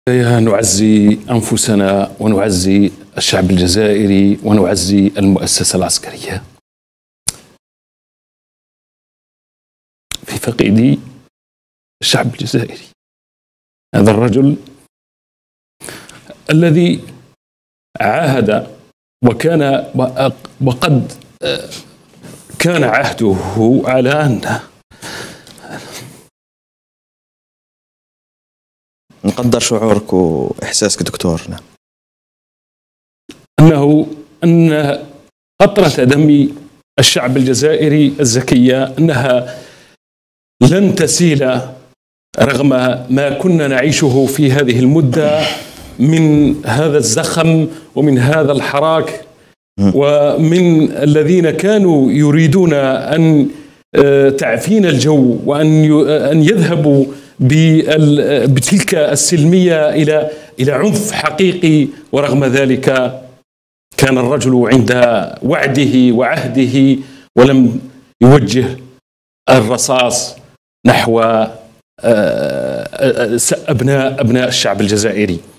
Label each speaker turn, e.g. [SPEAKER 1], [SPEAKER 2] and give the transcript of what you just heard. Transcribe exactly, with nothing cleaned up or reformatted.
[SPEAKER 1] نعزي أنفسنا ونعزي الشعب الجزائري ونعزي المؤسسة العسكرية في فقد الشعب الجزائري. هذا الرجل الذي عاهد وكان وقد كان عهده على أن
[SPEAKER 2] نقدر شعورك وإحساسك دكتور
[SPEAKER 1] أنه أن قطرة دم الشعب الجزائري الزكية أنها لن تسيل رغم ما كنا نعيشه في هذه المدة من هذا الزخم ومن هذا الحراك ومن الذين كانوا يريدون أن تعفين الجو وأن أن يذهبوا بتلك السلمية إلى إلى عنف حقيقي. ورغم ذلك كان الرجل عند وعده وعهده ولم يوجه الرصاص نحو أبناء أبناء الشعب الجزائري.